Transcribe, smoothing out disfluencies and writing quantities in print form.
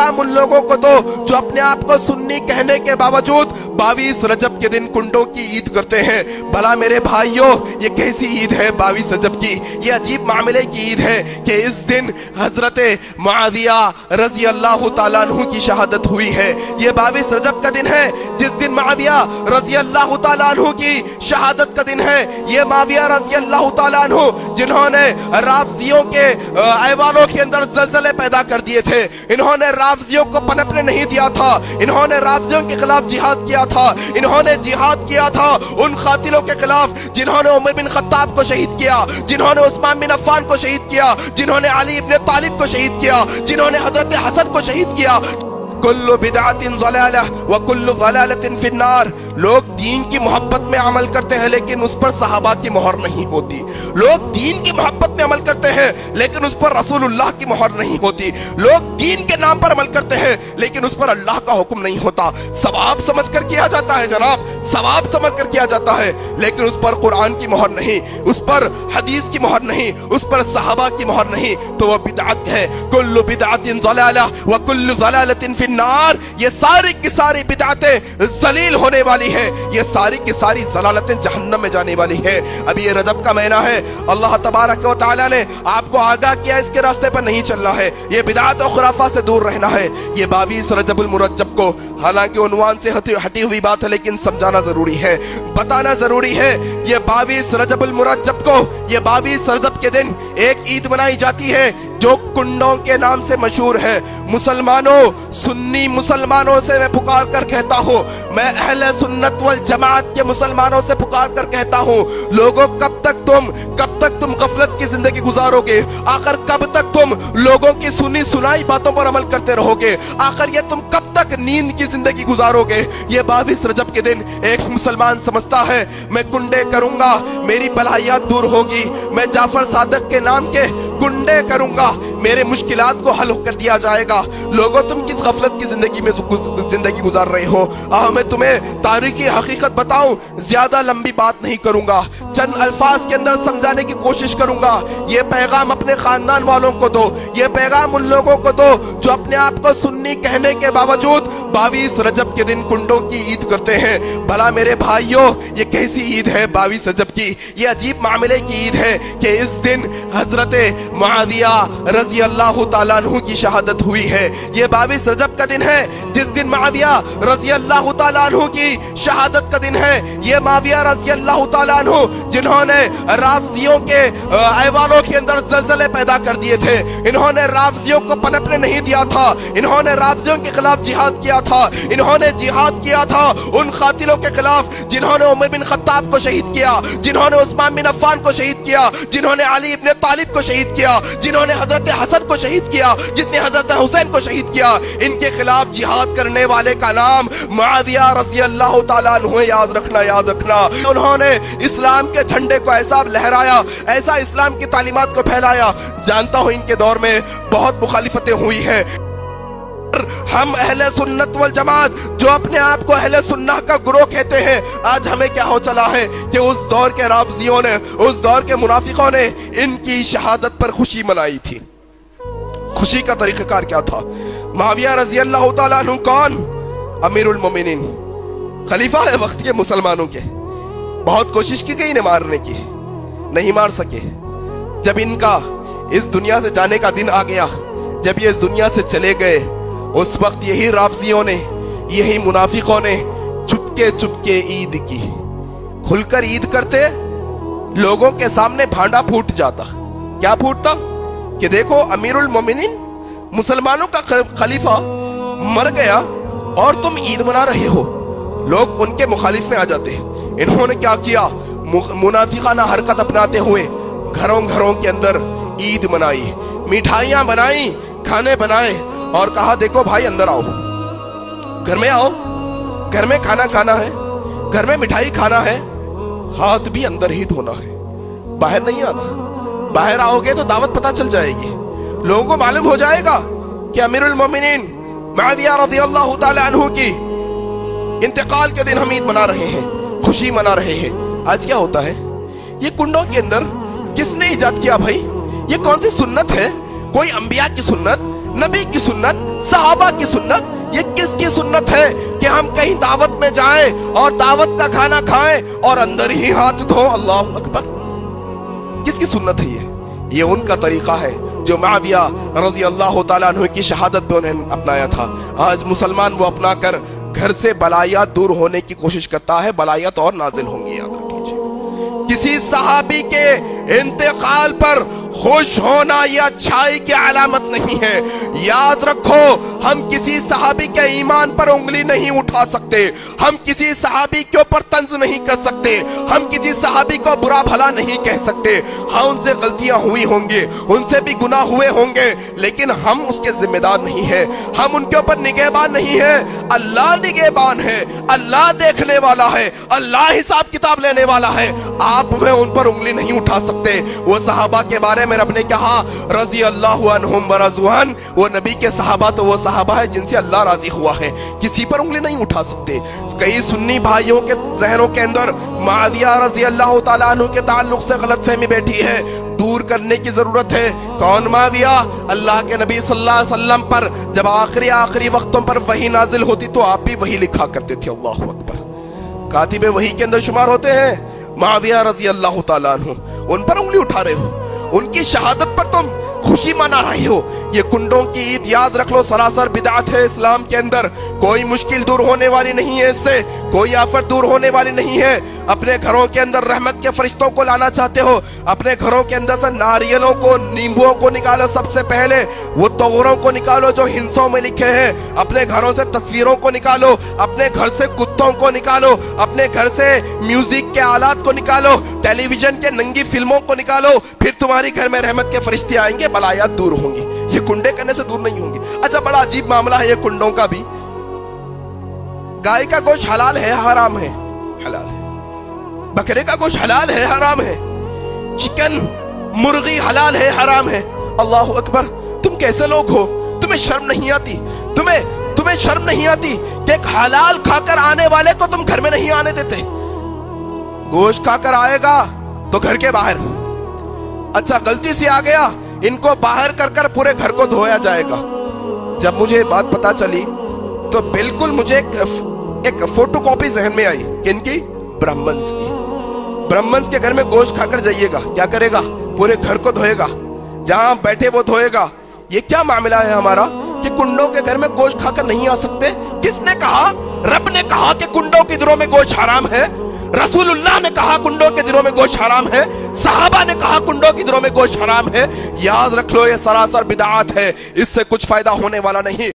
पैगाम उन लोगों को दो जो अपने आप को सुन्नी कहने के बावजूद 22 रजब के दिन कुंडों की ईद करते हैं। भला मेरे भाइयों, ये कैसी ईद है 22 रजब की? ये अजीब मामले की ईद है कि इस दिन हजरत मुआविया रजी अल्लाह ताला अन्हु की शहादत हुई है। ये 22 रजब का दिन है जिस दिन मुआविया रजी अल्लाह ताला अन्हु की शहादत का दिन है। ये मुआविया रजी अल्लाह ताला अन्हु जिन्होंने राफजियों के ऐवानों के अंदर जलजले पैदा कर दिए थे, इन्होंने राफजियों को पनपने नहीं दिया था, इन्होंने राफजियों के खिलाफ जिहाद किया था, इन्होंने जिहाद किया था उन कातिलों के खिलाफ जिन्होंने उमर बिन खत्ताब को शहीद किया, जिन्होंने उस्मान बिन अफ़्फ़ान को शहीद किया, जिन्होंने अली इब्न तालिब को शहीद किया, जिन्होंने हजरत हसन को शहीद किया। कुल्लु बिदअतिन ज़लालह व कुल्लु ज़लालतिन फिन्नार। लोग दीन की मोहब्बत में अमल करते हैं लेकिन उस पर सहाबा की मोहर नहीं होती। लोग दीन की मोहब्बत में अमल करते हैं लेकिन उस पर रसूलुल्लाह की मोहर नहीं होती। लोग दीन के नाम पर अमल करते हैं लेकिन उस पर अल्लाह का हुक्म नहीं होता। सवाब समझ कर किया जाता है जनाब, सवाब समझ कर किया जाता है, लेकिन उस पर कुरान की मोहर नहीं, उस पर हदीस की मोहर नहीं, उस पर सहाबा की मोहर नहीं, तो वह बिदअत है। कुल्लु बिदअतिन ज़लालह व कुल्लु ज़लालतिन फिन्नार। ये सारी की सारी बिदअतें ज़लील होने वाली है, ये सारी की सारी ज़लालतें जहन्नम में जाने वाली है। अब ये रजब का महीना है, अल्लाह तबारक व तआला ने आपको आगाह किया इसके रास्ते पर नहीं चलना है, ये बिदअत और खुराफा से दूर रहना है। ये 22 रजबुल मुरज्जब को, हालांकि उन्वान से हटी हुई बात है लेकिन समझाना जरूरी है, बताना जरूरी है। ये 22 रजबुल मुरज्जब को, ये 22 रजब के दिन एक ईद मनाई जाती है जो कुंडों के नाम से मशहूर है। मुसलमानों, सुन्नी मुसलमानों से मैं पुकार कर कहता हूँ, मैं अहले सुन्नत वल जमात के मुसलमानों से पुकार कर कहता हूँ, लोगों कब तक तुम गफलत की जिंदगी गुजारोगे? आखिर कब तक तुम लोगों की सुनी सुनाई बातों पर अमल करते रहोगे? आखिर ये तुम कब तक नींद की जिंदगी गुजारोगे? ये 22 रजब के दिन एक मुसलमान समझता है मैं कुंडे करूंगा, मेरी भलाइयात दूर होगी, मैं जाफर सादक के नाम के कुंडे करूंगा, मेरे मुश्किलात को हल कर दिया जाएगा। लोगों, तुम किस गफलत की जिंदगी में जिंदगी गुजार रहे हो? आओ मैं तुम्हें तारीखी हकीकत बताऊं, ज्यादा लंबी बात नहीं करूंगा, चंद अल्फाज के अंदर समझाने की कोशिश करूंगा। ये पैगाम अपने खानदान वालों को दो, ये पैगाम उन लोगों को दो जो अपने आप को सुन्नी कहने के बावजूद 22 रजब के दिन कुंडों की ईद करते हैं। भला मेरे भाइयों, ये कैसी ईद है 22 रजब की? ये अजीब मामले की ईद है कि इस दिन हजरत मुआविया रजी अल्लाह ताला अन्हु की शहादत हुई है। ये 22 रजब का दिन है जिस दिन मुआविया रजी अल्लाह ताला अन्हु की शहादत का दिन है। ये मुआविया रजी अल्लाह ताला अन्हु जिन्होंने राफजियों के ऐवानों के अंदर जलजले पैदा कर दिए थे, इन्होंने राफजियों को पनपने नहीं दिया था, इन्होंने राफजियों के खिलाफ जिहाद किया था, इन्होंने जिहाद किया था उन कातिलों के खिलाफ जिन्होंने उमर बिन खत्ताब को शहीद किया, जिन्होंने उस्मान बिन अफ़्फ़ान को शहीद किया, जिन्होंने अली इब्न तालिब को शहीद किया, जिन्होंने हजरत हसन को शहीद किया, जिसने हजरत हुसैन को शहीद किया। इनके खिलाफ जिहाद करने वाले का नाम मुआविया रज़ी अल्लाह ताला अन्हु है। याद रखना, याद रखना। उन्होंने इस्लाम के झंडे को ऐसा लहराया, ऐसा इस्लाम की तालीमात को फैलाया। जानता हूं इनके दौर में बहुत मुखालिफतें हुई हैं। हम अहले सुन्नत वल जमात जो अपने आप को अहले सुन्नह का ग्रोह कहते हैं, आज हमें क्या हो चला है कि उस दौर के राफजियों ने, उस दौर के मुनाफिकों ने इनकी शहादत पर खुशी मनाई थी। खुशी का तरीक़ाकार क्या था? मुआविया रज़ी अल्लाह ताला अन्हु कौन? अमीरुल मोमिनीन, खलीफा है वक्त के मुसलमानों के। बहुत कोशिश की गई इन्हें मारने की, नहीं मार सके। जब इनका इस दुनिया से जाने का दिन आ गया, जब ये इस दुनिया से चले गए, उस वक्त यही राफजियों ने, यही मुनाफिकों ने चुपके चुपके ईद की। खुलकर ईद करते, लोगों के सामने भांडा फूट जाता। क्या फूटता? कि देखो अमीरुल मोमिनीन, मुसलमानों का खलीफा मर गया और तुम ईद मना रहे हो। लोग उनके मुखालिफ में आ जाते। इन्होंने क्या किया? मुनाफिकाना हरकत अपनाते हुए घरों घरों के अंदर ईद मनाई, मिठाइयां बनाई, खाने बनाए और कहा देखो भाई अंदर आओ, घर में आओ, घर में खाना खाना है, घर में मिठाई खाना है, हाथ भी अंदर ही धोना है, बाहर नहीं आना। बाहर आओगे तो दावत पता चल जाएगी, लोगों को मालूम हो जाएगा कि अमीरुल मोमिनीन मुआविया रज़ियल्लाहु ताला अन्हु की इंतकाल के दिन हम ईद मना रहे हैं, खुशी मना रहे हैं। आज क्या होता है? ये कुंडों के अंदर किसने इजाद किया भाई? ये कौन सी सुन्नत है? कोई अंबिया की सुन्नत, नबी की सुन्नत, सहाबा की सुन्नत, ये किसकी सुन्नत है कि हम कहीं दावत में जाएं और दावत का खाना खाएं और अंदर ही हाथ धो? अल्लाहु अकबर। किसकी सुन्नत है ये उनका तरीका है जो मुआविया रजी अल्लाह ताला अन्हु की शहादत पे उन्हें अपनाया था। आज मुसलमान वो अपना कर घर से बलायात दूर होने की कोशिश करता है, बलायात और नाजिल होंगी, याद रख लीजिए। किसी सहाबी के इंतकाल पर खुश होना यह अच्छाई की अलामत नहीं है। याद रखो, हम किसी सहाबी के ईमान पर उंगली नहीं उठा सकते, हम किसी सहाबी के ऊपर तंज नहीं कर सकते, हम किसी सहाबी को बुरा भला नहीं कह सकते। हाँ, उनसे गलतियां हुई होंगी, उनसे भी गुनाह हुए होंगे, लेकिन हम उसके जिम्मेदार नहीं है, हम उनके ऊपर निगहबान नहीं है। अल्लाह निगहबान है, अल्लाह देखने वाला है, अल्लाह हिसाब किताब लेने वाला है। आप में उन पर उंगली नहीं उठा सकते। वो सहाबा के बारे में रब ने कहा रजी अल्लाहु अन्हुम व रज़ुअन, वो नबी के सहाबा तो वो सहाबा है जिनसे अल्लाह राजी हुआ है, किसी पर उंगली नहीं उठा सकते। कई सुन्नी भाइयों के जहनों के अंदर मुआविया रजी अल्लाह ताला अन्हु के ताल्लुक से गलतफहमी बैठी है, दूर करने की जरूरत है। कौन मुआविया? अल्लाह के नबी सल्लल्लाहु अलैहि वसल्लम पर जब आखिरी वक्तों पर वही नाजिल होती तो आप भी वही लिखा करते थे। अल्लाहु अकबर। कातिबे वही के अंदर शुमार होते हैं मुआविया रजी अल्लाह ताला अन्हु। उन पर उंगली उठा रहे हो, उनकी शहादत पर तुम खुशी मना रहे हो। ये कुंडों की ईद याद रख लो, सरासर बिदअत है इस्लाम के अंदर। कोई मुश्किल दूर होने वाली नहीं है, इससे कोई आफत दूर होने वाली नहीं है। अपने घरों के अंदर रहमत के फरिश्तों को लाना चाहते हो, अपने घरों के अंदर से नारियलों को, नींबुओं को निकालो, सबसे पहले वो तौरों को निकालो जो हिंसों में लिखे हैं। अपने घरों से तस्वीरों को निकालो, अपने घर से कुत्तों को निकालो, अपने घर से म्यूजिक के आलात को निकालो, टेलीविजन के नंगी फिल्मों को निकालो, फिर तुम्हारे घर में रहमत के फरिश्ते आएंगे, बलायात दूर होंगी। ये कुंडे करने से दूर नहीं होंगे। अच्छा, बड़ा अजीब मामला है ये कुंडों का भी। गाय का गोश्त हलाल है हराम है? हलाल है। बकरे का गोश्त हलाल है हराम है? चिकन मुर्गी हलाल है हराम है? अल्लाह अकबर। तुम कैसे लोग हो? तुम्हें शर्म नहीं आती? तुम्हें शर्म नहीं आती कि एक हलाल खाकर आने वाले को तुम घर में नहीं आने देते? गोश्त खाकर आएगा तो घर के बाहर। अच्छा, गलती से आ गया, इनको बाहर कर पूरे घर को धोया जाएगा। जब मुझे बात पता चली तो बिल्कुल मुझे एक फोटोकॉपी जहन में आई। किनकी? ब्राह्मण्स की। ब्राह्मण्स के घर में गोश्त खाकर जाइएगा, क्या करेगा? पूरे घर को धोएगा, जहां बैठे वो धोएगा। ये क्या मामला है हमारा कि कुंडों के घर में गोश्त खाकर नहीं आ सकते? किसने कहा? रब ने कहा कि कुंडों के दिनों में गोश्त हराम है। रसूलुल्लाह ने कहा कुंडों के दिनों में गोश्त हराम है। सहाबा ने कहा कुंडों के दिनों में गोश्त हराम है। याद रख लो, ये सरासर बिदअत है, इससे कुछ फायदा होने वाला नहीं।